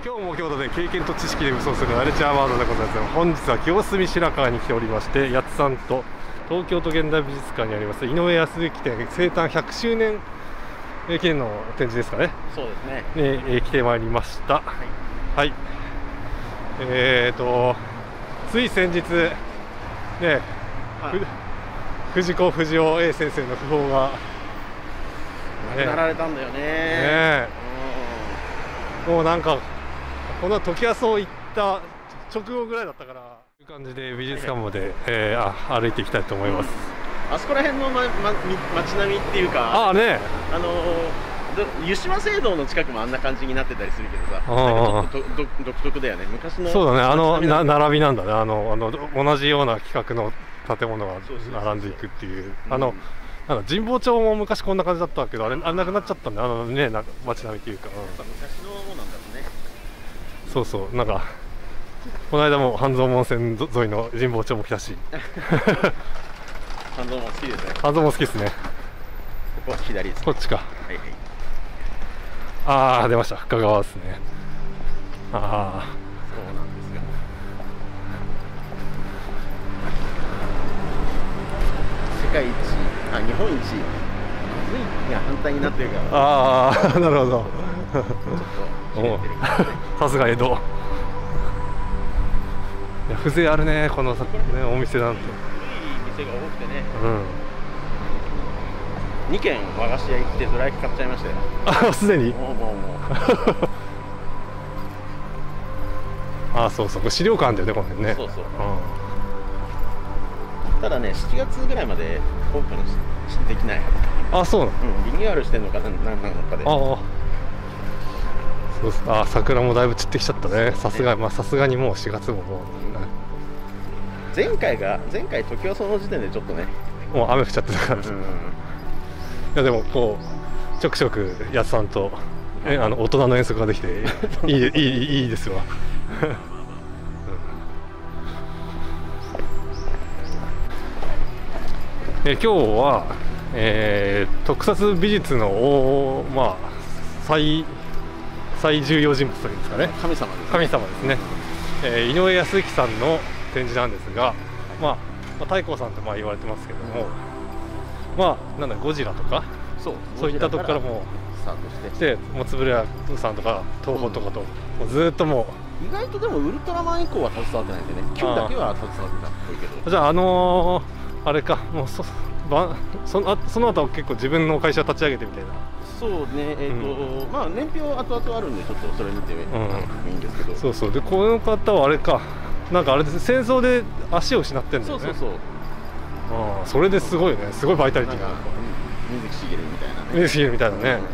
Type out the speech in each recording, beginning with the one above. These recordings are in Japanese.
今日も京都で経験と知識で武装するナレッジアワードでございます。本日は清澄白河に来ておりまして、やつさんと東京都現代美術館にあります井上康之展生誕100周年記念の展示ですかね。 そうですね。 来てまいりました。はい。つい先日ね、藤子不二雄 A 先生の訃報が亡くなられたんだよね。 もうなんかこの時はそういった直後ぐらいだったから、という感じで美術館まで、歩いていきたいと思います。 あそこら辺の、街並みっていうか、湯島聖堂の近くもあんな感じになってたりするけどさ、なんかちょっと独特だよね。昔のそうだね、並びなんだね。同じような規格の建物が並んでいくっていう、なんか神保町も昔こんな感じだったけど、あれなくなっちゃったんだね、街並みっていうか、 昔のものなんだろうね。 そうそう、なんかこの間も半蔵門線沿いの神保町も来たし半蔵門好きですね。 半蔵門好きですね。 ここ左です、ね、 こっちか。 はいはい。 ああ、出ました、深川ですね。ああ、 そうなんですよ。世界一、日本一暑いが反対になってるから。 ああ、なるほど。 ちょっと切れてるからね。 さすが江戸。いや、風情あるね、このね、お店なんて。 いい店が多くてね。 うん。 2軒和菓子屋行ってどら焼き買っちゃいましたよ。 あ、すでに。 もう。 あ、そうそう、資料館だよね、この辺ね。 そうそう。ただね、7月ぐらいまでオープンできない。 あ、そうなの。 リニューアルしてんのかなんなのかで。 そうそう、桜もだいぶ散ってきちゃったね。さすがにもう4月ももう。 前回時はその時点でちょっとね。 もう雨降っちゃってたから。いやでもこうちょくちょくやつさんと大人の遠足ができていいですわ。今日は、特撮美術の最重要人物というんですかね。 神様ですね。 神様ですね。井上康之さんの展示なんですが、太閤さんと言われてますけども、なんだゴジラとかそういったとこからもスタートしてもうつぶれやさんとか東宝とかと、もうずっともう意外とでもウルトラマン以降は携わってないんでね。今日だけは携わってたっぽいけど。 じゃああれか、もうその後結構自分の会社立ち上げてみたいな。 そうね、年表後々あるんでちょっとそれ見ていいんですけど。 そうそう。でこの方はあれか、なんかあれです、戦争で足を失ってるんだよね。 そう。 それですごいね、すごいバイタリティが。 水木しげるみたいなね。 水木しげるみたいなね。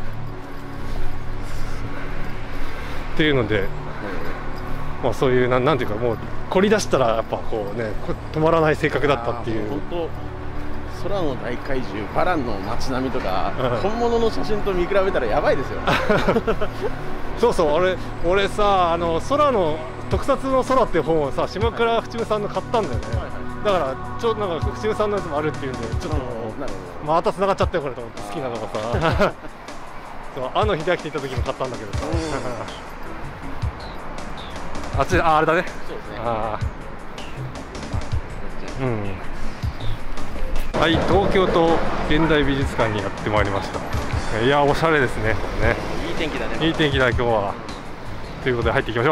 っていうので、そういうなんていうか、もう凝り出したらやっぱこうね、止まらない性格だったっていう。 本当空の大怪獣バランの街並みとか、本物の写真と見比べたらやばいですよ。 そうそう、俺さ、空の特撮の空っていう本をさ、島倉淵夢さんの買ったんだよね。だからなんか淵夢さんのやつもあるっていうんで、ちょっとまた繋がっちゃったよこれと思って、好きなのがさそう秀明って行った時も買ったんだけどさ、あれだね。 そうですね。 はい、東京都現代美術館にやってまいりました。いや、おしゃれですね、これね。 いい天気だね。 いい天気だ今日は。ということで入っていきましょう。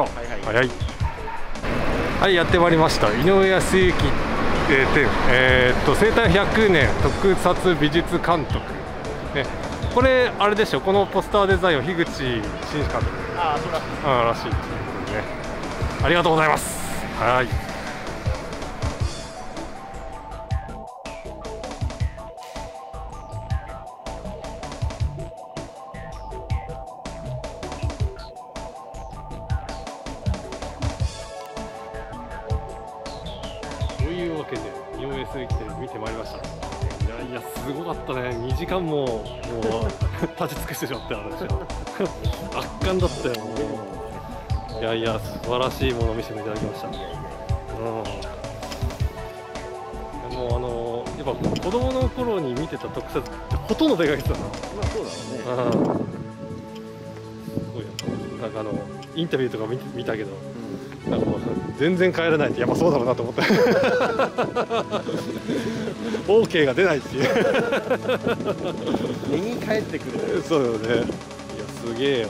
はい、やってまいりました。井上康之展、生誕100年特撮美術監督。これあれでしょ、このポスターデザインを樋口真嗣監督。 そうらしい。 らしいということでね。ありがとうございます。はい。というわけで井上康之展見てまいりました。いやすごかったね。2時間も立ち尽くしてしまったよ、私は。圧巻だったよ。いや素晴らしいものを見せていただきました。でもやっぱ子供の頃に見てた特撮ってほとんど出かけてたな。 そうだろうね。 すごいなんかインタビューとか見たけど、なんかもう全然帰らないってやっぱそうだろうなと思った。OK が出ないっていう。 根に帰ってくる。 そうよね。いやすげえよ。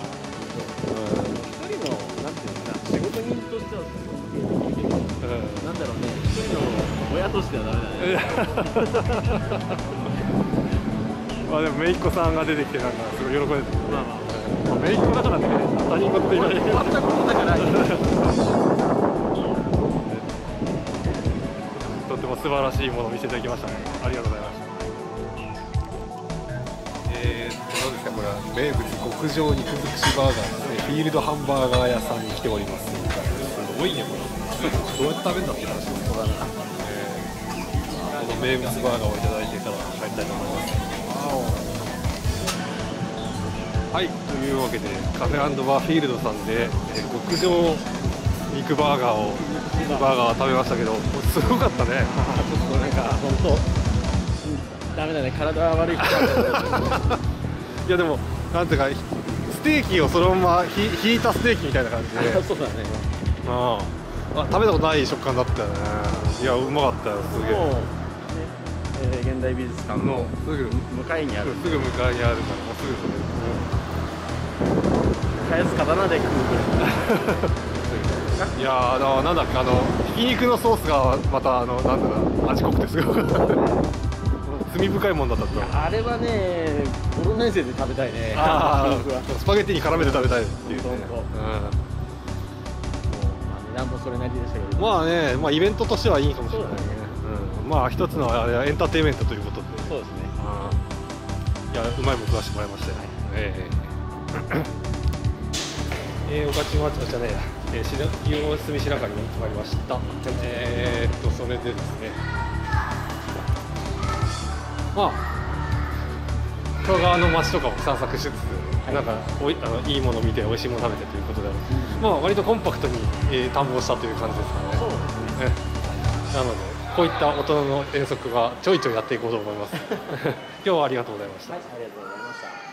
一人のなんていうのかな、仕事人としてはなんだろうね、一人の親としてはダメだね。 まあでも姪っ子さんが出てきてなんかすごい喜んでた。まあ姪っ子だからね、他人事と言われて。 終わったことだから。 とても素晴らしいものを見せていただきましたね。ありがとうございました。 何ですか、これは名物極上肉尽くしバーガーですね。フィールドハンバーガー屋さんに来ております。すごいね、これ。どうやって食べるんだって話です。この名物バーガーをいただいてから帰りたいと思います。はい、というわけでカフェ&バーフィールドさんで極上肉バーガーを食べましたけど、すごかったね。 ちょっとなんか本当ダメだね、体は悪いから。 いやでもなんていうかステーキをそのまま引いたステーキみたいな感じで。 そうだね。 食べたことない食感だったよね。いやうまかったよ、すげえ。 現代美術館のすぐ向かいにある。 すぐ向かいにあるからもうすぐそれ。 返す刀で食うぐらい。 いやーなんだっけ、ひき肉のソースがまたなんだろう、味濃くてすごかった。罪深いもんだったと。 あれはね、ボロネーゼで食べたいね。 スパゲッティに絡めて食べたいっていうね。 値段もそれなりでしたけど。 まあね、まあイベントとしてはいいかもしれないね。まあ一つのエンターテインメントということで。 そうですね。 いやうまいもん食わしてもらいましたよ。御徒町じゃねえや、清澄白河に決まりました。それでですね、まあ深川の街とかも散策しつつ、なんかいいものを見て美味しいものを食べてということで、まあ割とコンパクトに探訪したという感じですかね。そうですね。なのでこういった大人の遠足がちょいちょいやっていこうと思います。今日はありがとうございました。 はい、ありがとうございました。